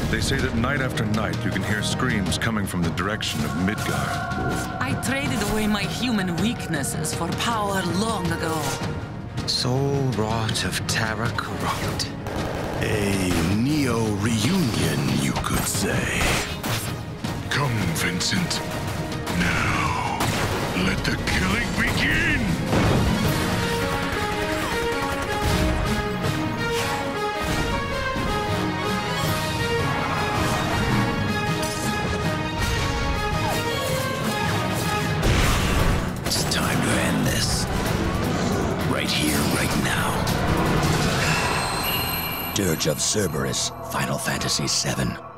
They say that night after night you can hear screams coming from the direction of Midgard. I traded away my human weaknesses for power long ago. Soul wrought of Tara corrupt. A neo-reunion, you could say. Come, Vincent. Now, let the killing begin! It's time to end this. Right here, right now. Dirge of Cerberus, Final Fantasy VII.